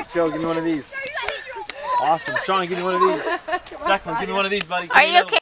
Joe, give me one of these. Awesome. Sean, give me one of these. Declan, give me one of these, buddy. Are you okay?